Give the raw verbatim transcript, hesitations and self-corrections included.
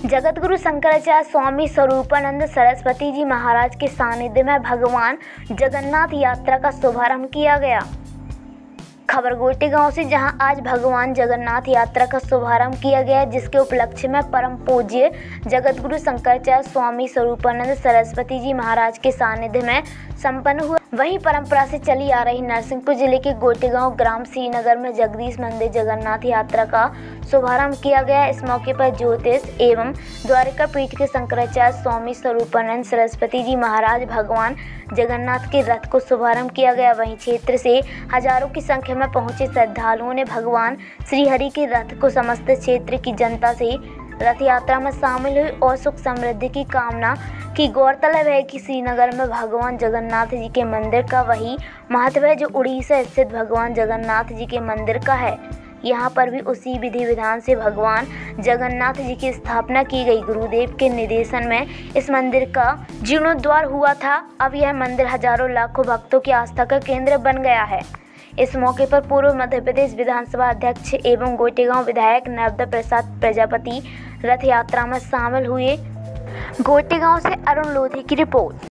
जगतगुरु शंकराचार्य स्वामी स्वरूपानंद सरस्वती जी महाराज के सानिध्य में भगवान जगन्नाथ यात्रा का शुभारंभ किया गया। खबर गोटी गांव से, जहां आज भगवान जगन्नाथ यात्रा का शुभारंभ किया गया, जिसके उपलक्ष्य में परम पूज्य जगतगुरु शंकराचार्य स्वामी स्वरूपानंद सरस्वती जी महाराज के सानिध्य में संपन्न हुआ। वहीं परंपरा से चली आ रही नरसिंहपुर जिले के गोटी गांव ग्राम श्रीनगर में जगदीश मंदिर जगन्नाथ यात्रा का शुभारंभ किया गया। इस मौके पर ज्योतिष एवं द्वारिका पीठ के शंकराचार्य स्वामी स्वरूपानंद सरस्वती जी महाराज भगवान जगन्नाथ के रथ को शुभारंभ किया गया। वहीं क्षेत्र से हजारों की संख्या में पहुंचे श्रद्धालुओं ने भगवान श्रीहरि के रथ को समस्त क्षेत्र की जनता से रथ यात्रा में शामिल हुई और सुख समृद्धि की कामना की। गौरतलब है कि श्रीनगर में भगवान जगन्नाथ जी के मंदिर का वही महत्व है जो उड़ीसा स्थित भगवान जगन्नाथ जी के मंदिर का है। यहाँ पर भी उसी विधि विधान से भगवान जगन्नाथ जी की स्थापना की गई। गुरुदेव के निर्देशन में इस मंदिर का जीर्णोद्धार हुआ था। अब यह मंदिर हजारों लाखों भक्तों की आस्था का केंद्र बन गया है। इस मौके पर पूर्व मध्य प्रदेश विधानसभा अध्यक्ष एवं गोटेगांव विधायक नर्मदा प्रसाद प्रजापति रथ यात्रा में शामिल हुए। गोटेगांव से अरुण लोधी की रिपोर्ट।